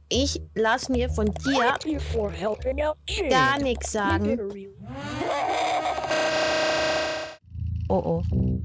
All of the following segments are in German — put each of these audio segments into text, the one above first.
Ich lass mir von dir gar nichts sagen. Oh, oh.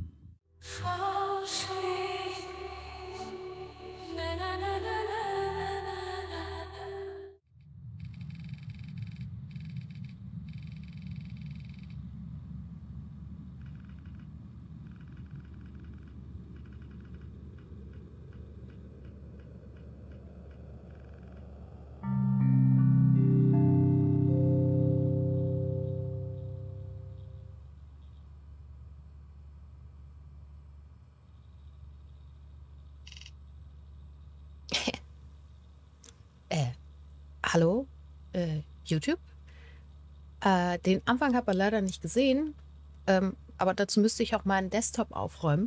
Hallo? YouTube? Den Anfang habe ich leider nicht gesehen, aber dazu müsste ich auch meinen Desktop aufräumen.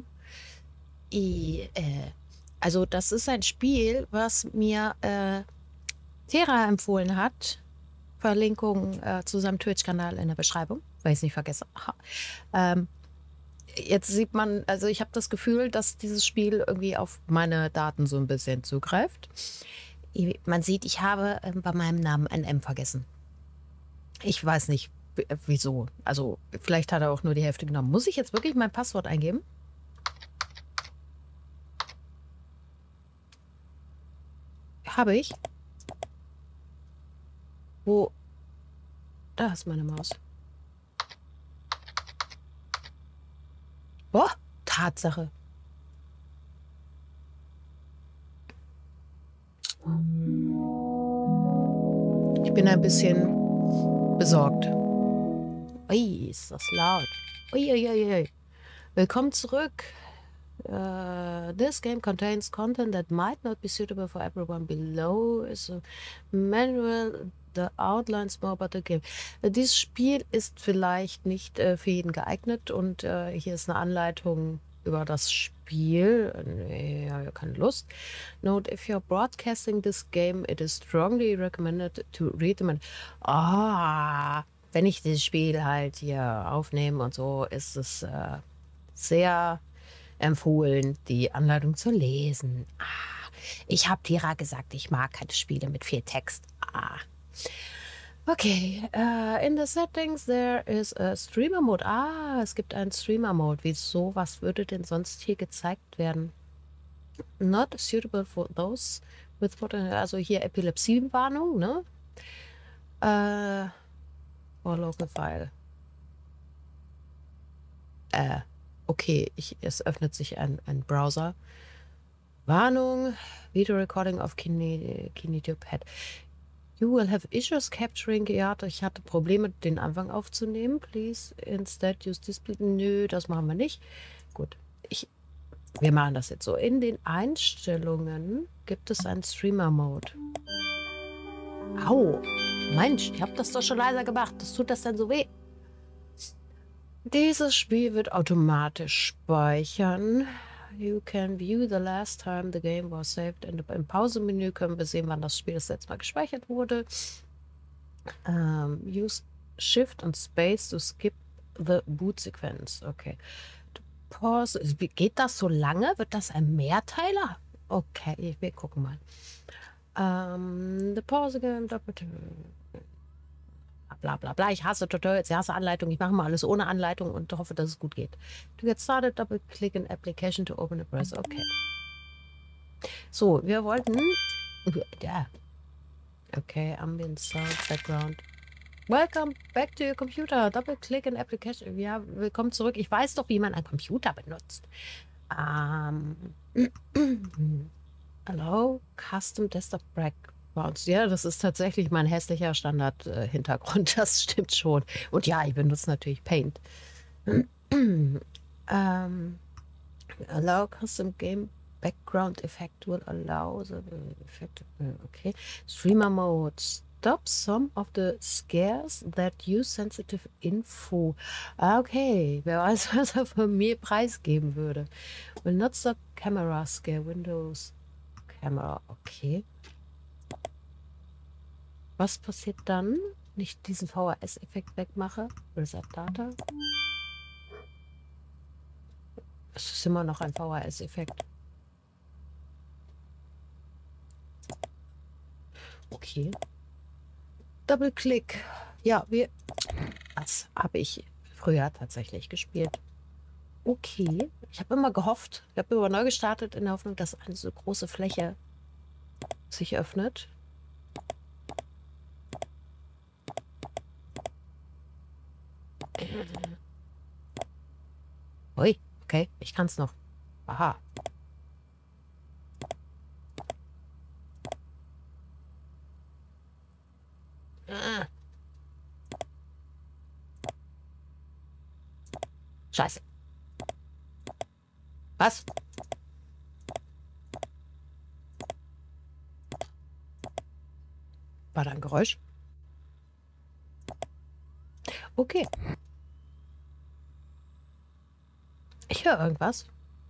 Also das ist ein Spiel, was mir Tera empfohlen hat. Verlinkung zu seinem Twitch-Kanal in der Beschreibung, weil ich es nicht vergesse. Jetzt sieht man, also ich habe das Gefühl, dass dieses Spiel irgendwie auf meine Daten so ein bisschen zugreift. Man sieht, ich habe bei meinem Namen ein M vergessen. Ich weiß nicht, wieso. Also vielleicht hat er auch nur die Hälfte genommen. Muss ich jetzt wirklich mein Passwort eingeben? Habe ich. Wo? Da ist meine Maus. Boah, Tatsache. Ich bin ein bisschen besorgt. Ui, ist das laut. Uiuiui. Willkommen zurück. This game contains content that might not be suitable for everyone. Below is a manual that outlines more about the game. Dieses Spiel ist vielleicht nicht für jeden geeignet und hier ist eine Anleitung über das Spiel. Nee, ja, keine Lust. Note, if you're broadcasting this game, it is strongly recommended to read the manual. Wenn ich dieses Spiel halt hier aufnehme und so, ist es sehr empfohlen, die Anleitung zu lesen. Ich habe Tira gesagt, ich mag keine Spiele mit viel Text. Okay, in the settings there is a Streamer Mode. Es gibt einen Streamer Mode. Wieso? Was würde denn sonst hier gezeigt werden? Not suitable for those with also hier Epilepsie-Warnung, ne? Or local file. Okay, es öffnet sich ein Browser. Warnung, Video Recording of Kinetopad. You will have issues capturing. Ja, ich hatte Probleme, den Anfang aufzunehmen. Please instead use display. Nö, das machen wir nicht. Gut, wir machen das jetzt so. In den Einstellungen gibt es einen Streamer-Mode. Au, Mensch, ich habe das doch schon leiser gemacht. Das tut das dann so weh. Dieses Spiel wird automatisch speichern. You can view the last time the game was saved. Im Pausemenü können wir sehen, wann das Spiel das letzte Mal gespeichert wurde. Use Shift und Space to skip the boot sequence. Okay. Pause. Geht das so lange? Wird das ein Mehrteiler? Okay, wir gucken mal. The pause again. Bla bla bla. Ich hasse Tutorials, ich hasse Anleitung. Ich mache mal alles ohne Anleitung und hoffe, dass es gut geht. To get started, double click in application to open a browser. Okay. So, wir wollten. Ja. Okay, ambient sound, background. Welcome back to your computer. Double click in application. Ja, willkommen zurück. Ich weiß doch, wie man einen Computer benutzt. Hello, custom desktop background. Ja, das ist tatsächlich mein hässlicher Standard-Hintergrund. Das stimmt schon. Und ja, ich benutze natürlich Paint. Allow custom game background effect will allow the effect. Okay. Streamer mode. Stop some of the scares that use sensitive info. Okay. Wer weiß, was er von mir preisgeben würde. Will not stop camera scare Windows Camera. Okay. Was passiert dann? Nicht diesen VHS-Effekt wegmache. Reset Data. Es ist immer noch ein VHS-Effekt. Okay. Double-Click. Ja, das habe ich früher tatsächlich gespielt. Okay. Ich habe immer gehofft, ich habe immer neu gestartet in der Hoffnung, dass eine so große Fläche sich öffnet. Ui, okay, ich kann es noch. Aha. Scheiße. Was? War da ein Geräusch? Okay. Ich höre irgendwas.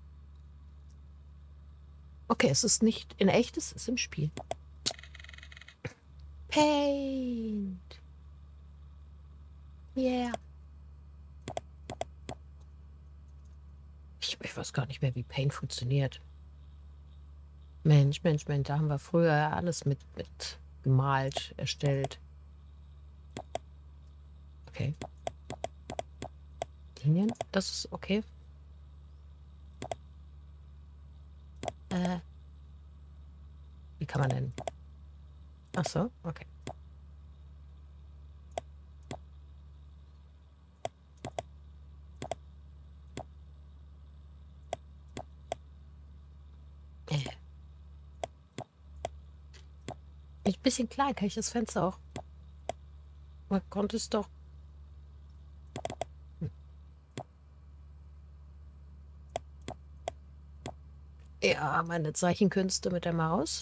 Okay, es ist nicht in echt, es ist im Spiel. Paint. Yeah. Ich weiß gar nicht mehr, wie Paint funktioniert. Mensch, Mensch, Mensch, da haben wir früher alles mit gemalt, erstellt. Okay. Linien, das ist okay. Wie kann man denn? Ach so, okay. Ein bisschen klein, kann ich das Fenster auch? Man konnte es doch. Ja, meine Zeichenkünste mit der Maus.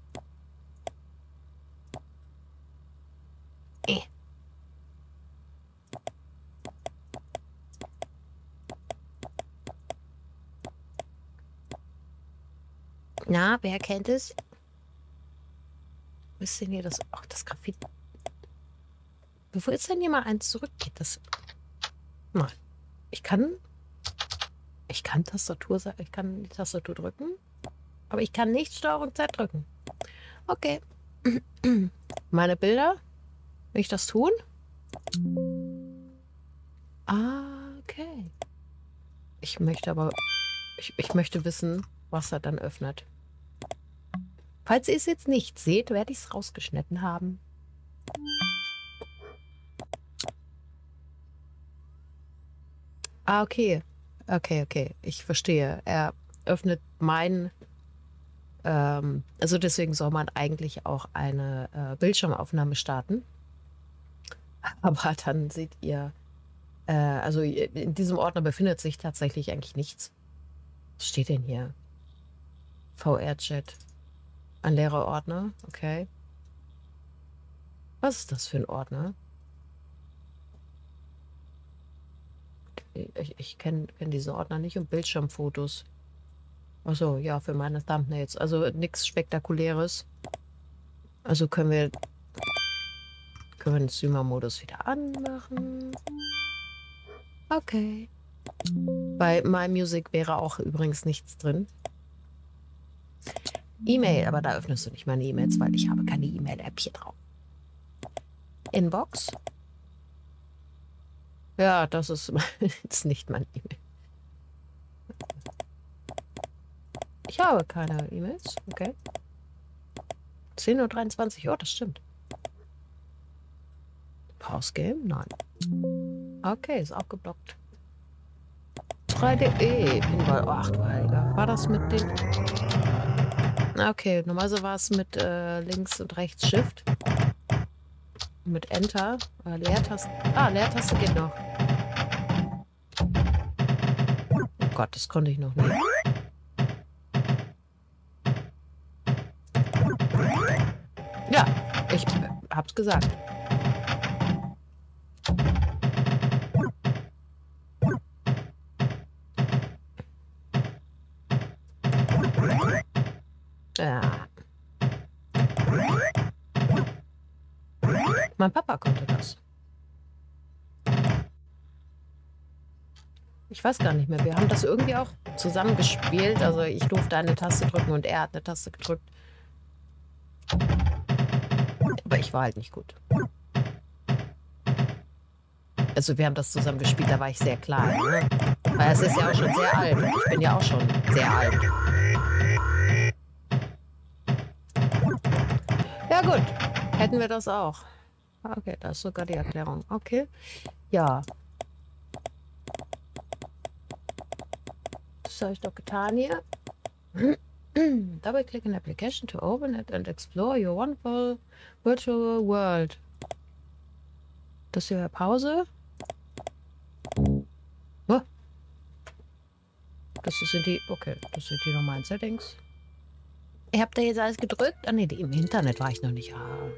Na, wer kennt es? Wo ist denn hier das? Ach, das Graffiti. Bevor jetzt denn hier mal eins zurückgeht, das. Nein. Ich kann Tastatur, ich kann die Tastatur drücken, aber ich kann nicht Steuerung Z drücken. Okay. Meine Bilder, will ich das tun? Ah, okay. Ich möchte aber, ich möchte wissen, was er dann öffnet. Falls ihr es jetzt nicht seht, werde ich es rausgeschnitten haben. Ah, okay. Okay. Ich verstehe. Er öffnet also deswegen soll man eigentlich auch eine Bildschirmaufnahme starten. Aber dann seht ihr, also in diesem Ordner befindet sich tatsächlich eigentlich nichts. Was steht denn hier? VR-Chat. Ein leerer Ordner, okay. Was ist das für ein Ordner? Ich kenn diesen Ordner nicht und Bildschirmfotos. Achso, ja, für meine Thumbnails. Also nichts Spektakuläres. Also können wir den Streamer-Modus wieder anmachen. Okay. Bei My Music wäre auch übrigens nichts drin. E-Mail, aber da öffnest du nicht meine E-Mails, weil ich habe keine E-Mail-App hier drauf. Inbox. Ja, das ist jetzt nicht mein E-Mail. Ich habe keine E-Mails. Okay. 10:23 Uhr, das stimmt. Pause Game? Nein. Okay, ist auch geblockt. 3D. Pinball. Oh, ach du Heiliger. War das mit dem... Okay, normalerweise war es mit links und rechts Shift. Mit Enter. Leertaste. Ah, Leertaste geht noch. Oh Gott, das konnte ich noch nicht. Ja, ich hab's gesagt. Ja. Mein Papa konnte das. Ich weiß gar nicht mehr. Wir haben das irgendwie auch zusammen gespielt. Also ich durfte eine Taste drücken und er hat eine Taste gedrückt. ich war halt nicht gut. Also wir haben das zusammen gespielt, da war ich sehr klein. Ne? Weil es ist ja auch schon sehr alt. Und ich bin ja auch schon sehr alt. Ja gut, hätten wir das auch. Okay, da ist sogar die Erklärung. Okay, ja. Das habe ich doch getan hier. Double-click an application to open it and explore your wonderful virtual world. Das hier Pause. Oh. Das sind die, okay, das sind die normalen Settings. Ich habe da jetzt alles gedrückt. Ah ne, im Internet war ich noch nicht. Ah.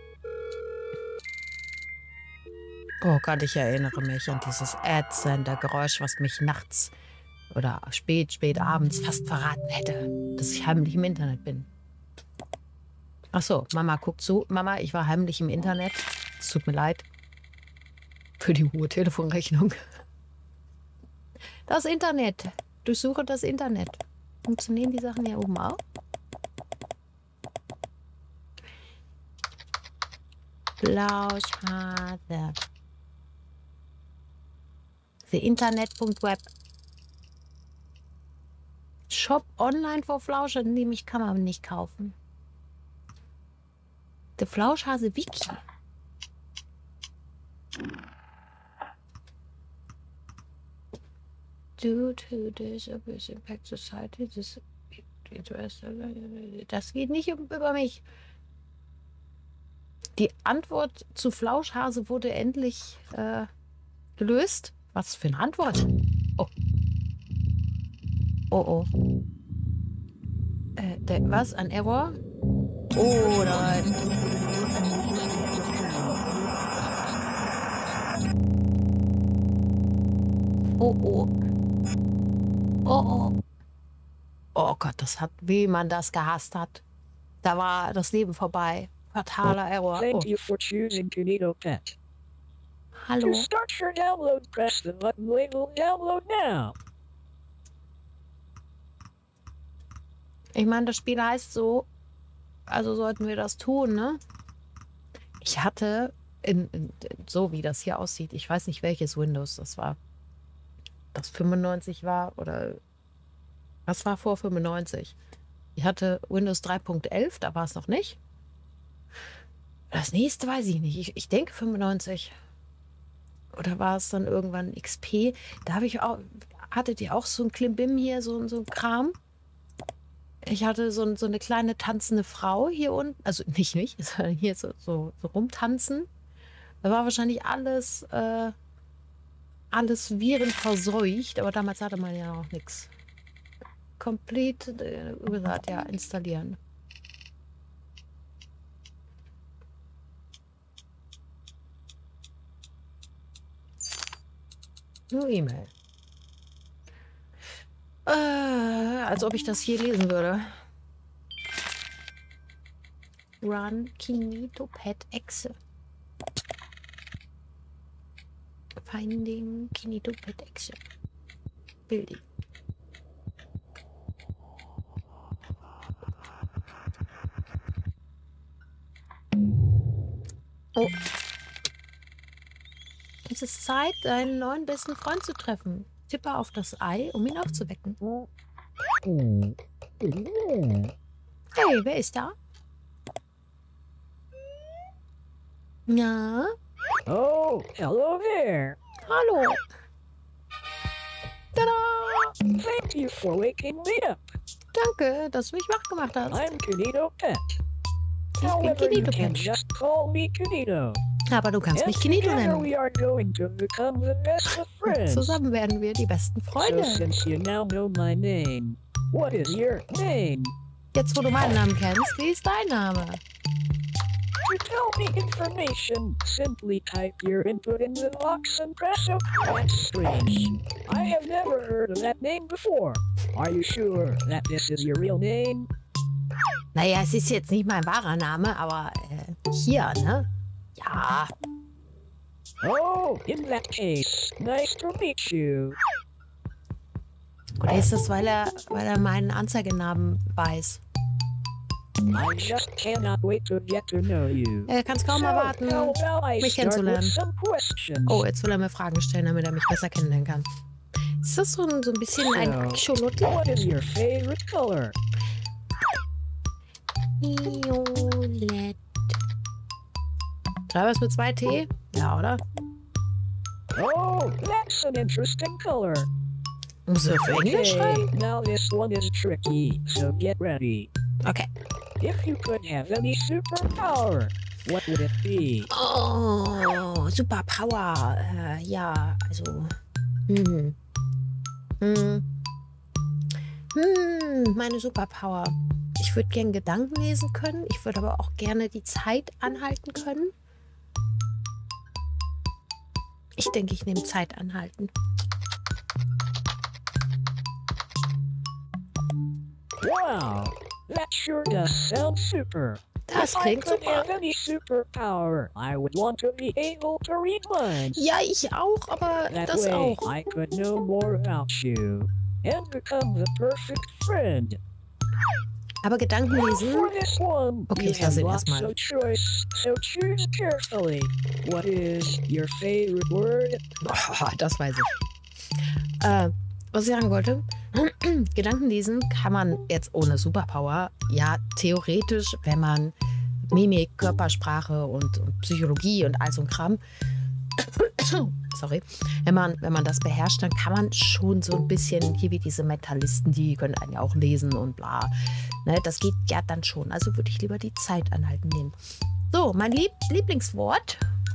Oh Gott, ich erinnere mich an dieses Ad-Sender-Geräusch, was mich nachts oder spät abends fast verraten hätte, dass ich heimlich im Internet bin. Ach so, Mama guckt zu. Mama, ich war heimlich im Internet. Es tut mir leid. Für die hohe Telefonrechnung. Das Internet. Durchsuche das Internet. Funktionieren die Sachen hier oben auch? Flauschhase. Internet.web. Shop online for Flausche. Nee, mich kann man nicht kaufen. Der Flauschhase Wiki. Due to this abuse impact society, das geht nicht über mich. Die Antwort zu Flauschhase wurde endlich gelöst. Was für eine Antwort? Oh. Oh, oh. Was? Ein Error? Oh nein. Oh, oh. Oh, oh. Oh Gott, das hat, wie man das gehasst hat. Da war das Leben vorbei. Fataler Error. Thank you for choosing KinetoPet. Hallo. To start your download, press the button labeled Download Now. Ich meine, das Spiel heißt so, also sollten wir das tun, ne? Ich hatte, so wie das hier aussieht, ich weiß nicht, welches Windows das war. Das 95 war oder was war vor 95? Ich hatte Windows 3.11, da war es noch nicht. Das nächste weiß ich nicht. Ich denke 95. Oder war es dann irgendwann XP? Da habe ich auch, hattet ihr auch so ein Klimbim hier, so ein Kram? Ich hatte so eine kleine tanzende Frau hier unten, also nicht mich, sondern hier so rumtanzen. Da war wahrscheinlich alles virenverseucht, aber damals hatte man ja noch nichts. Complete, gesagt, ja, installieren. Nur E-Mail. Als ob ich das hier lesen würde. Run KinetoPet Exe. Finding KinetoPet Exe. Building. Oh. Es ist Zeit, deinen neuen besten Freund zu treffen. Tippe auf das Ei, um ihn aufzuwecken. Hey, wer ist da? Ja? Oh, hello there. Hallo. Tada! Thank you for waking me up. Danke, dass du mich wach gemacht hast. I'm KinetoPet. Ich bin However, you can KinetoPet. just call me Kineto. Aber du kannst mich And Kineto together nennen. we are going to become the best of friends. Zusammen werden wir die besten So Freunde. since you now know my name, what is your name? Jetzt, wo du meinen Namen kennst, wie ist dein Name? To tell me information, simply type your input in the box and press OK. That's strange. I have never heard of that name before. Are you sure that this is your real name? Naja, es ist jetzt nicht mein wahrer Name, aber hier, ne? Ja. Oh, in that case, nice to meet you. Oder ist das, weil er meinen Anzeigenamen weiß? I just cannot wait to get to know you. Er kann es kaum erwarten, how about I mich start with kennenzulernen. some questions? Oh, jetzt will er mir Fragen stellen, damit er mich besser kennenlernen kann. Ist das so ein bisschen ein Axolotl? What is your favorite color? Violett. Schreib es mit 2 T? Ja, oder? Oh, that's an interesting color. Muss er auf Englisch schreiben? Now this one is tricky, so get ready. Okay. If you could have any superpower, what would it be? Oh, Superpower. Ja, also. Meine Superpower. Ich würde gern Gedanken lesen können. Ich würde aber auch gerne die Zeit anhalten können. Ich denke, ich nehme Zeit anhalten. Wow, that sure does sound super. Das If I klingt could super. have any superpower, I would want to be able to read minds. Ja, ich auch, aber That das way, auch. I could know more about you and become the perfect friend. Aber Gedanken lesen? For this one, Okay, you ich lasse have ihn lots erstmal. of choice, so choose carefully. What is your favorite word? Boah, das weiß ich. Was ich sagen wollte, Gedanken lesen kann man jetzt ohne Superpower, ja, theoretisch, wenn man Mimik, Körpersprache und Psychologie und all so ein Kram, sorry, wenn man das beherrscht, dann kann man schon so ein bisschen, hier wie diese Mentalisten, die können einen ja auch lesen und bla. Ne, das geht ja dann schon. Also würde ich lieber die Zeit anhalten nehmen. So, mein Lieblingswort.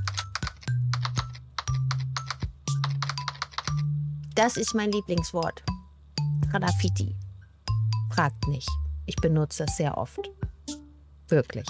Das ist mein Lieblingswort. Graffiti. Fragt nicht. Ich benutze es sehr oft. Wirklich.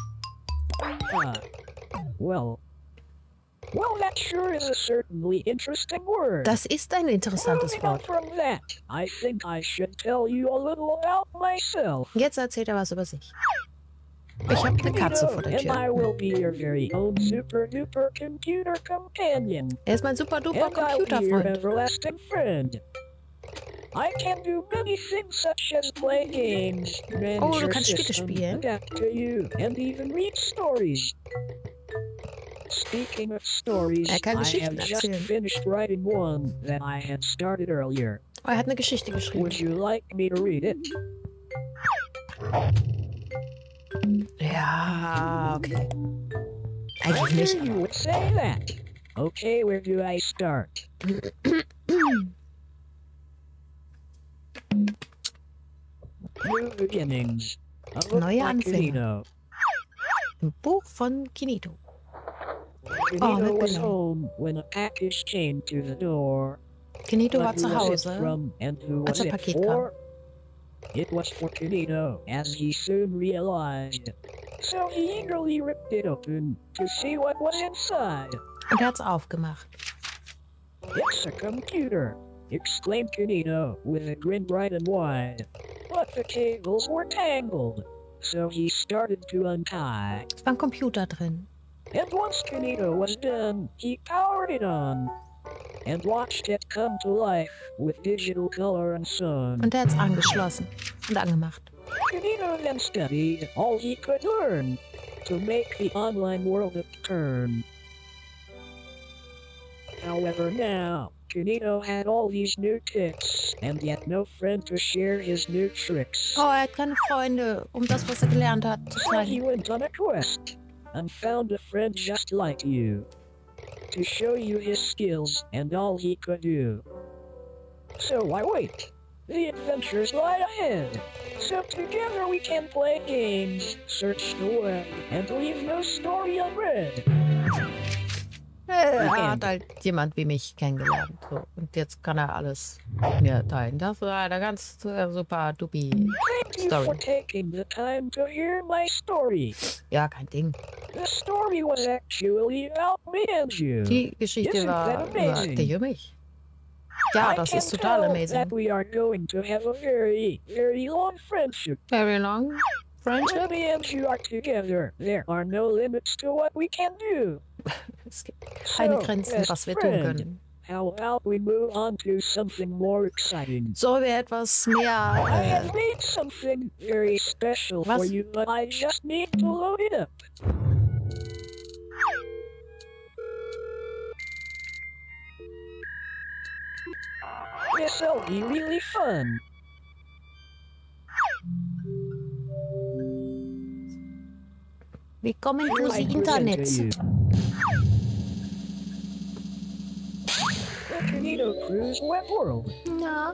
Well, that sure is a certainly interesting word. Das ist ein interessantes Moving on Wort. from that, I think I should tell you a little about myself. Jetzt erzählt er was über sich. Ich habe eine Katze vor der And I Tür. will be your very own super-duper computer companion. Er ist mein super-duper And I'll be your Computerfreund. everlasting friend. I can do many things such as play games, manage Oh, du your kannst Spiele system, spielen. adapt to you, and even read stories. Speaking of stories, Er kann I have Geschichten just erzählen. finished writing one that I had started earlier. Oh, er hat eine Geschichte geschrieben. Would you like me to read it? Ja, okay. Eigentlich I nicht. knew you would say that. Okay, where do I start? New beginnings. A book Neue by Anfänge. Canino. Ein Buch von Kinito. Canino was genau. home when a package came to the door. Kinito war But zu who was it Hause. from and who als was ein it Paket for? It was for Canino, as he soon realized. So he eagerly ripped it open to see what was inside. Und er hat's aufgemacht. It's a computer, exclaimed Canino with a grin bright and wide. But the cables were tangled, so he started to untie. Es war ein Computer drin. And once Canino was done, he powered it on and watched it come to life with digital color and sound. Und er hat's angeschlossen und angemacht. Canino then studied all he could learn to make the online world a turn. However, now, Canino had all these new tips, and yet no friend to share his new tricks. Oh, er hat keine Freunde, um das, was er gelernt hat, zu So he zeigen. went on a quest and found a friend just like you to show you his skills and all he could do. So why wait? The adventures lie ahead. So together we can play games, search the web, and leave no story unread. Er hat halt jemand wie mich kennengelernt. So. Und jetzt kann er alles mit mir teilen. Das war eine ganz super dupi Thank you for Story. taking the time to hear my story. Ja, kein Ding. The story was actually about me and you. Die Geschichte Isn't war that über amazing? dich und mich. Ja, I das can ist total tell amazing. that we are going to have a very, very long friendship. Very long When friendship. me and you are together, there are no limits to what we can do. Es gibt keine So, Grenzen, best was wir tun friend, können. How about we move on to something more exciting? Sollen wir etwas I mehr... have made something very special for Was? you, but I just need to load it up. This'll be really fun. Willkommen to I the present to Internet. you the Tornado Cruise Web World. Ja.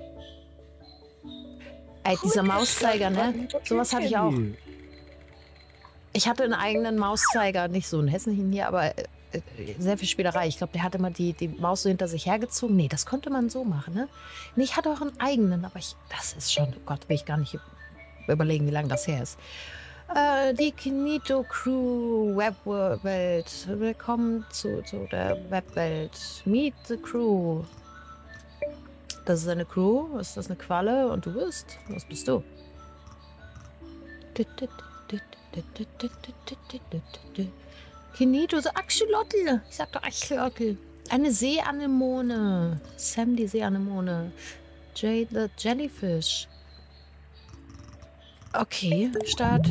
Ey, dieser Mauszeiger, ne? Sowas hatte ich auch. Ich hatte einen eigenen Mauszeiger, nicht so einen hässlichen hier, aber sehr viel Spielerei. Ich glaube, der hatte mal die Maus so hinter sich hergezogen. Nee, das konnte man so machen, ne? Nee, ich hatte auch einen eigenen, aber das ist schon, oh Gott, will ich gar nicht überlegen, wie lange das her ist. Die Kinito Crew Webwelt. Willkommen zu der Webwelt. Meet the Crew. Das ist eine Crew. Ist das eine Qualle? Und du bist? Was bist du? Kinito, so Axolotl. Ich sag doch Axolotl. Eine Seeanemone. Sam, die Seeanemone. Jade, the Jellyfish. Okay, Start.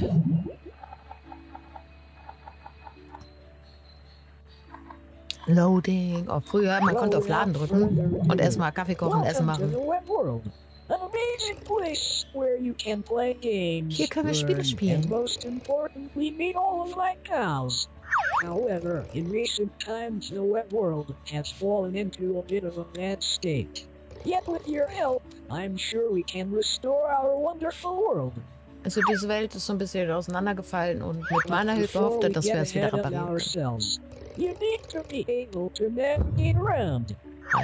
Loading. Oh, früher, man konnte auf Laden drücken und erstmal Kaffee kochen, Essen Welcome machen. to the Web World. An amazing place where you can play games, Hier können wir Spiele learn, spielen. and most importantly, meet all of my pals. However, in recent times, the web world has fallen into a bit of a bad state. Yet with your help, I'm sure we can restore our wonderful world. Also diese Welt ist so ein bisschen auseinandergefallen und mit meiner Hilfe Before hofft er, we dass wir get es wieder ahead of reparieren können. ourselves, you need to be able to navigate around.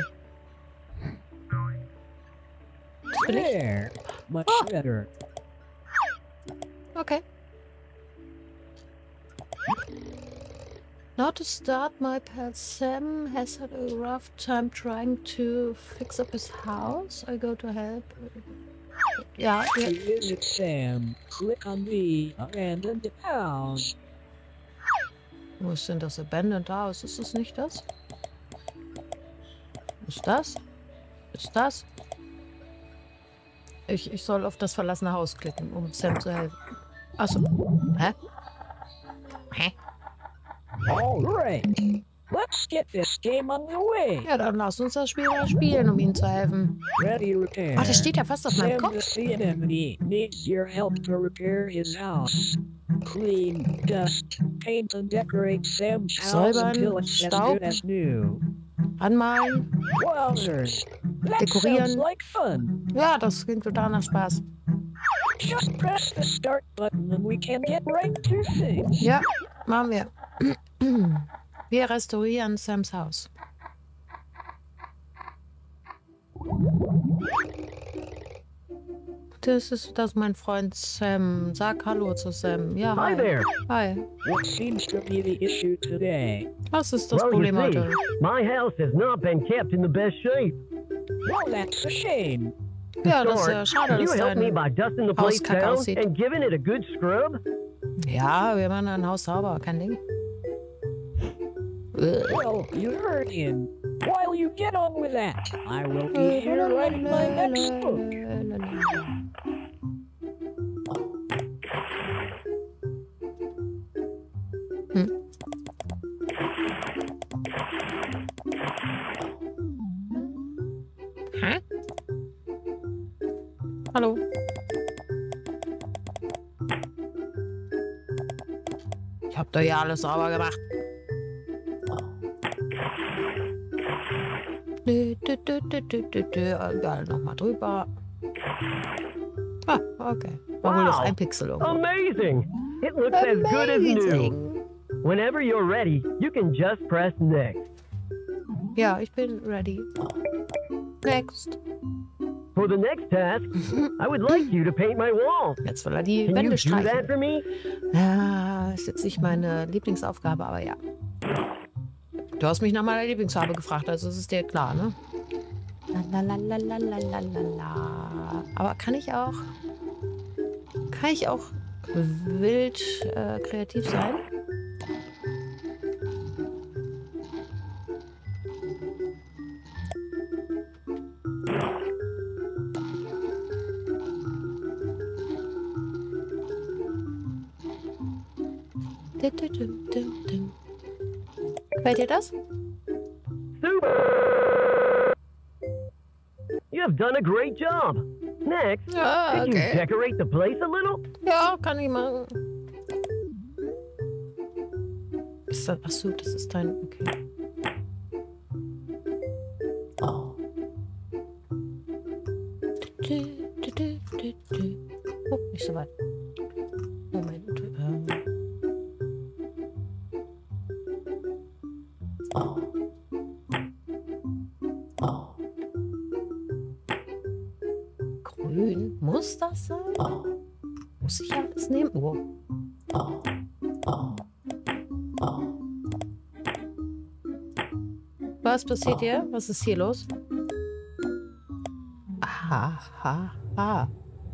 Das bin ich. There, much better. Okay. Now to start, my pal Sam has had a rough time trying to fix up his house. I go to help. Ja, To ja. visit Sam, click on the abandoned house. Wo ist denn das Abandoned House? Ist das nicht das? Ist das? Ist das? Ich soll auf das verlassene Haus klicken, um Sam zu helfen. Achso. Hä? Hä? All right, let's get this game on the way. Ja, dann lass uns das Spiel mal spielen, um ihm zu helfen. Ready to repair. Ah, das steht ja fast auf meinem Sam the Kopf. Sea Anemone needs your help to repair his house. Clean, dust, paint and decorate Sam's house Säubern, until it's as Staub. good as new. Anmalen. Wowzers, that Dekorieren. sounds like fun. Ja, das klingt total nach Spaß. Just press the start button and we can get right to things. Ja, machen wir. Wir restaurieren Sams Haus. Das ist mein Freund Sam. Sag Hallo zu Sam. Ja, Hi hi. there. Hi. What seems to be the issue today? Was ist das Well, you Problem see, heute? my house has not been kept in the best shape. Well, that's a shame. Ja, das ist Sorry, ja schade, can you dass help me dein... by dusting the place Hauskacke down aussieht. and giving it a good scrub? Ja, wir machen ein Haus sauber, kein Ding. Well, you heard him. While you get on with that, I will be here writing my next book. Hä? Hallo? Ich hab doch ja alles sauber gemacht. Egal, nochmal drüber. Ah, okay. War wohl noch ein Pixel irgendwo. Amazing! It looks as good as new. Amazing. Whenever you're ready, you can just press next. Ja, ich bin ready. Next. For the next task, I would like you to paint my wall. Jetzt will er die Can you Wände do that streichen. for me? Ja, ist jetzt nicht meine Lieblingsaufgabe, aber ja. Du hast mich nach meiner Lieblingsfarbe gefragt, also ist es dir klar, ne? Lalalalalalala. Aber kann ich auch wild kreativ sein? Gefällt dir das? Super! You have done a great job. Next, Ja, could you okay. decorate the place a little? Ja, kann ich machen. Ist das, achso, das ist dein... Okay. Oh. Oh, nicht so weit. Moment. Oh. Oh. Grün. Muss das sein? Oh. Muss ich alles nehmen? Oh. Oh. Oh. Oh. Was passiert hier? Was ist hier los? Aha, aha, aha.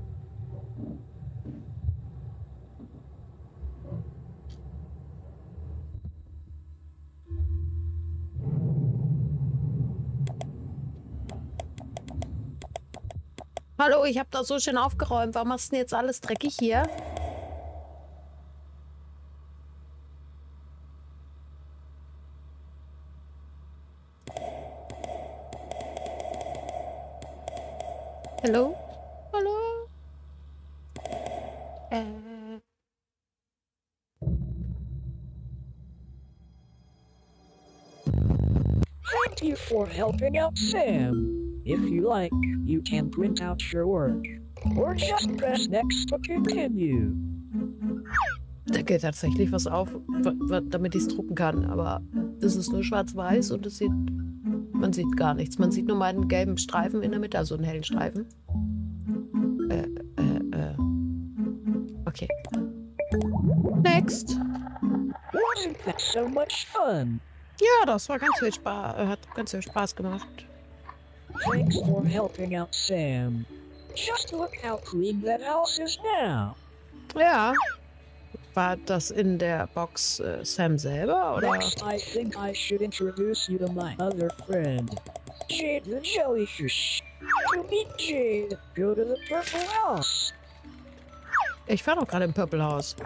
Hallo, ich habe da so schön aufgeräumt. Warum machst du denn jetzt alles dreckig hier? Hallo? Hallo? Thank you for helping out Sam. If you like, you can print out your work. Or just press next to continue. Da geht tatsächlich was auf, damit ich es drucken kann. Aber das ist nur schwarz-weiß und es sieht, man sieht gar nichts. Man sieht nur mal einen gelben Streifen in der Mitte, also einen hellen Streifen. Okay. Next. Wasn't that so much fun? Ja, das war ganz viel Spaß. Hat ganz viel Spaß gemacht. Thanks for helping out Sam. Just look how clean that house is now. Ja. War das in der Box Sam selber, oder? Next, I think I should introduce you to my other friend, Jade the Jellyfish. To meet Jade, go to the Purple House. Ich war doch gerade im Purple House.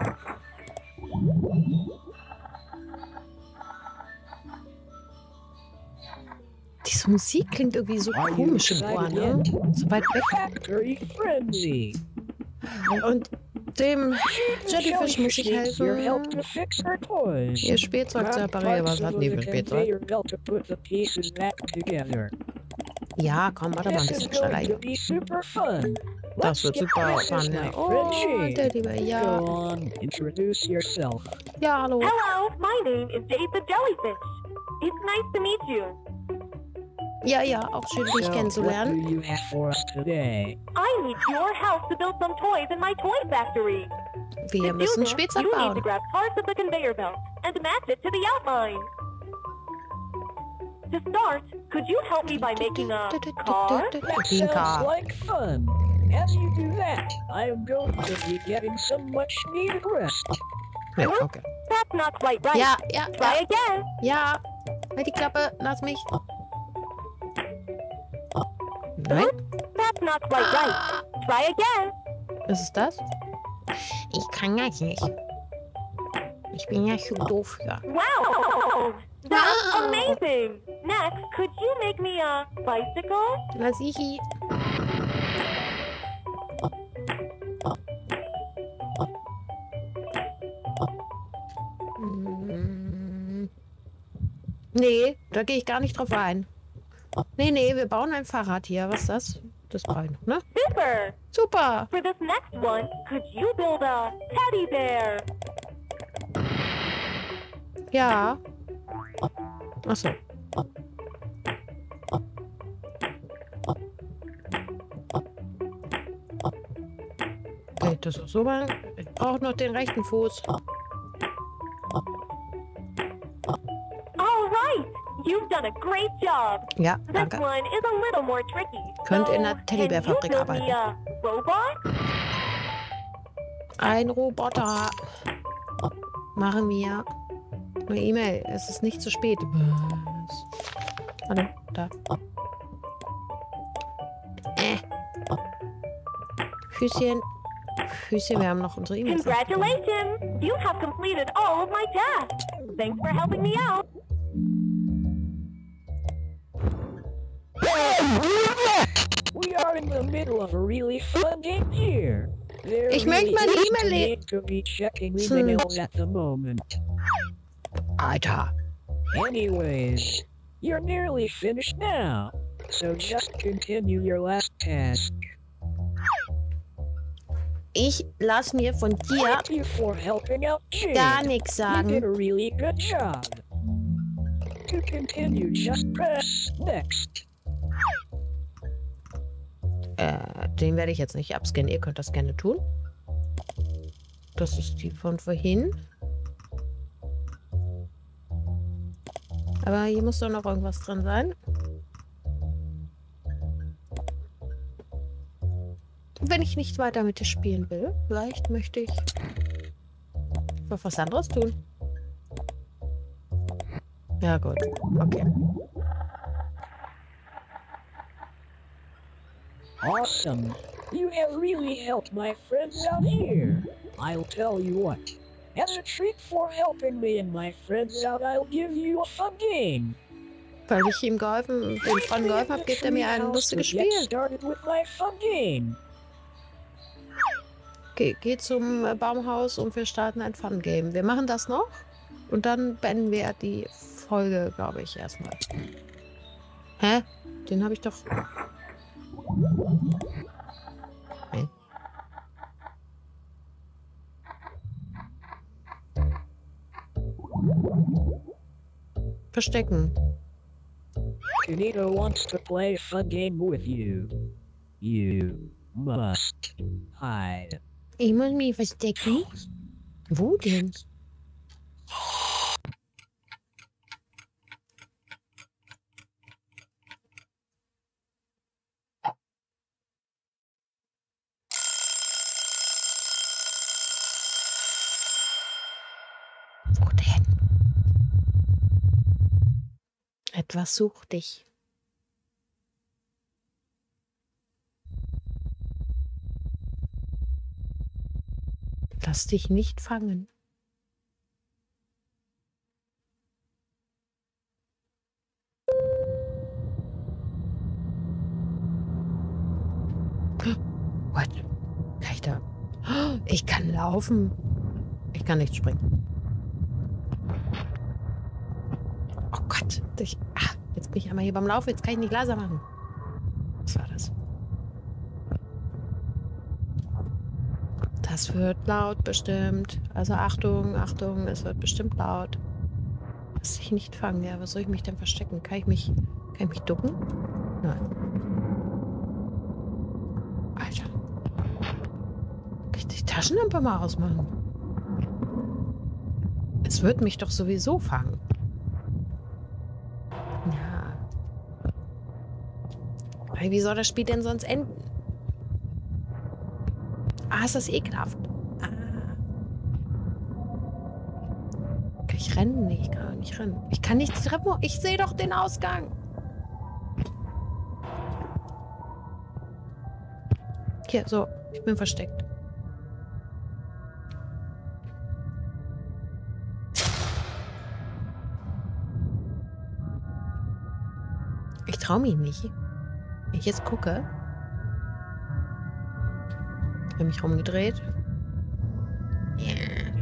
Diese Musik klingt irgendwie so komisch im Ohr, ne? So weit weg. Factory Frenzy. Und dem Jade the Jellyfish muss ich needs your help to helfen. fix her toys. Ihr Spielzeug zu reparieren. Was hat die für Spielzeug? Conveyor belt to put the pieces back together. Ja, komm, warte mal ein This is bisschen schneller going to hier. be super fun. Das wird super This is fun, my ja. friend Oh, Jade. der liebe, Go ja. on, introduce yourself. Ja, hallo. Hello, my name is Jade the Jellyfish. It's nice to meet you. Ja, ja, auch schön, dich So, what kennenzulernen. do you have for us today? I need your help to build some toys in my toy factory. Wir To do müssen this, Spielzeug you need to bauen. grab parts of the conveyor belt and match it to the outline. To start, could you help me by making a car? That Wie ein sounds Car. like fun. As you do that, I am going to be getting some much needed rest. Ja, okay. That's not quite right. Ja, ja, Try ja. again. Ja. Halt die Klappe, lass mich. Nein? That's not quite right. Try again. Ist es das? Ich kann ja nicht. Ich bin ja zu doof für. Wow. That's Wow. amazing. Next, could you make me a bicycle? Lass ich. Nee, da gehe ich gar nicht drauf ein. Nee, nee, wir bauen ein Fahrrad hier. Was ist das? Das brauche ich noch, ne? Super. Super. For this next one, could you build a teddy bear? Ja. Achso. Okay, das ist so mal. Ich brauche noch den rechten Fuß. All right. You've done a great job. Ja, This danke. one is a little more tricky. Könnt in der So, Teddybärfabrik can you build me arbeiten. a robot? Ein Roboter. Machen wir. Eine E-Mail. Es ist nicht zu spät. Was? Hallo, da. Füßchen. Küche, wir haben noch unsere E-Mails. Congratulations! You have completed all of my tasks. Thanks for helping me out. We are in the middle of a really fun game here. There Ich möchte really meine is E-Mail no need to be checking lesen. emails at the moment. Alter. Anyways, you're nearly finished now, so just continue your last task. Ich lass mir von dir Thank you for helping out Jade. gar nichts You did sagen. a really good job. To continue, just press next. Den werde ich jetzt nicht abscannen. Ihr könnt das gerne tun. Das ist die von vorhin. Aber hier muss doch noch irgendwas drin sein. Wenn ich nicht weiter mit dir spielen will, vielleicht möchte ich was anderes tun. Ja gut, okay. Awesome. You have really helped my friends out here. I'll tell you what. As a treat for helping me and my friends out, I'll give you a fun game. Weil ich ihm geholfen, dem Freund geholfen habe, gibt er mir ein lustiges Spiel. Started with my fun game. Okay, geh zum Baumhaus und wir starten ein Fun-Game. Wir machen das noch und dann beenden wir die Folge, glaube ich, erstmal. Hä? Den habe ich doch... Hä? Verstecken. Kunito wants to play a fun game with you. You must hide. Ich muss mich verstecken. Wo denn? Wo denn? Etwas sucht dich. Lass dich nicht fangen. What? Kann ich da? Ich kann laufen. Ich kann nicht springen. Oh Gott. Jetzt bin ich einmal hier beim Laufen. Jetzt kann ich nicht leiser machen. Was war das? Das wird laut bestimmt. Also Achtung, Achtung, es wird bestimmt laut. Lass dich nicht fangen. Ja, was soll ich mich denn verstecken? Kann ich mich ducken? Nein. Alter. Kann ich die Taschenlampe mal ausmachen? Es wird mich doch sowieso fangen. Ja. Aber wie soll das Spiel denn sonst enden? Ah, ist das ekelhaft. Ah. Kann ich rennen? Nee, ich kann nicht rennen. Ich kann nicht die Treppe. Ich sehe doch den Ausgang. Hier, so. Ich bin versteckt. Ich traue mich nicht. Wenn ich jetzt gucke. Ich habe mich rumgedreht. Yeah.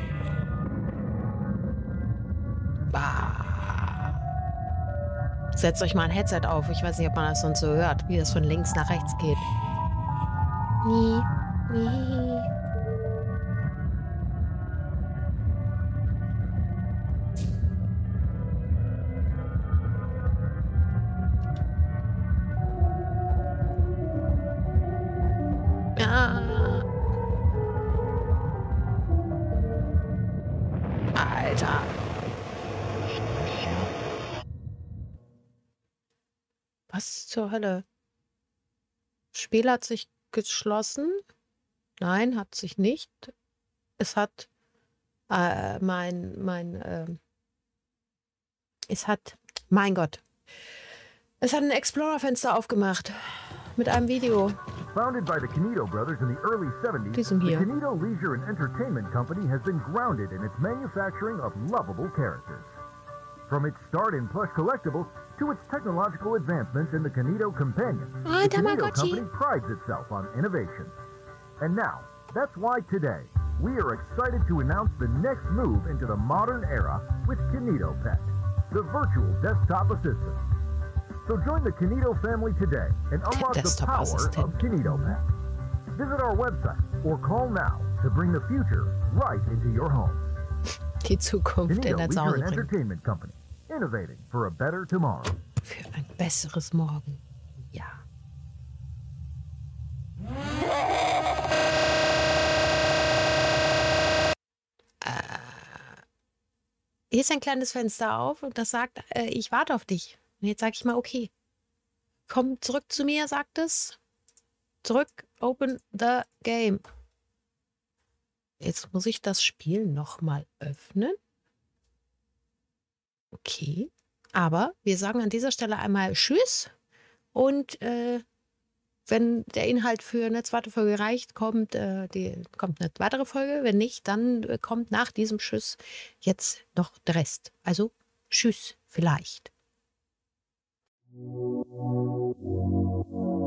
Bah. Setzt euch mal ein Headset auf. Ich weiß nicht, ob man das sonst so hört, wie das von links nach rechts geht. Nie. Nie. Alter. Was zur Hölle? Das Spiel hat sich geschlossen. Nein, hat sich nicht. Es hat mein Gott. Es hat ein Explorer-Fenster aufgemacht mit einem Video. Founded by the Canito brothers in the early 70s, Diesem the hier. Canito Leisure and Entertainment Company has been grounded in its manufacturing of lovable characters. From its start in plush collectibles to its technological advancements in the Canito Companion, Ah, the Canito Tamagotchi. Company prides itself on innovation. And now, that's why today, we are excited to announce the next move into the modern era with Canito Pet, the virtual desktop assistant. So join the Canito family today and unlock the Desktop power Assistent. of Canito Pet. Visit our website or call now to bring the future right into your home. Die Zukunft in Canito der Leisure Hause and bringen. Entertainment Company, innovating for a better tomorrow. Für ein besseres Morgen. Ja. Hier ist ein kleines Fenster auf und das sagt, ich warte auf dich. Und jetzt sage ich mal, okay. Komm zurück zu mir, sagt es. Zurück, open the game. Jetzt muss ich das Spiel nochmal öffnen. Okay. Aber wir sagen an dieser Stelle einmal Tschüss. Und wenn der Inhalt für eine zweite Folge reicht, kommt eine weitere Folge. Wenn nicht, dann kommt nach diesem Tschüss jetzt noch der Rest. Also Tschüss vielleicht.